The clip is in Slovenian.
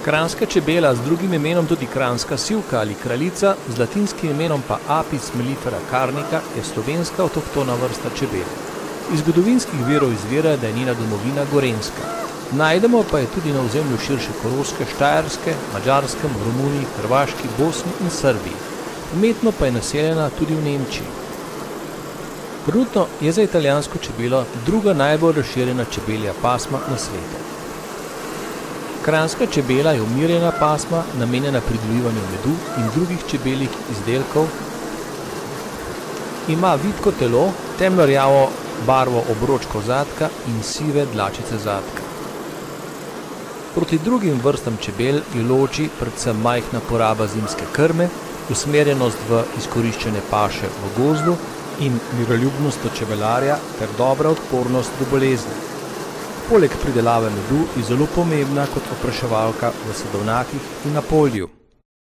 Kranjska čebela, z drugim imenom tudi kranjska sivka ali kraljica, z latinskim imenom pa Apis mellifera carnica, je slovenska avtohtona vrsta čebele. Iz zgodovinskih virov izvira, da je njena domovina Gorenjska. Najdemo pa je tudi na ozemlju širše Koroške, Štajerske, Madžarskem, Romuniji, Hrvaški, Bosni in Srbiji. Umetno pa je naseljena tudi v Nemčiji. Trenutno je za italijansko čebelo druga najbolj razširjena čebelja pasma na svetu. Kranjska čebela je umirjena pasma, namenjena pridobivanju medu in drugih čebeljih izdelkov. Ima vitko telo, temno rjavo barvo obročkov zadka in sive dlačice zadka. Proti drugim vrstam čebel jo loči predvsem majhna poraba zimske krme, usmerjenost v izkoriščene paše v gozdu in miroljubnost do čebelarja ter dobra odpornost do bolezni. Poleg pridelave medu je zelo pomembna kot opraševalka v sadovnjakih in na polju.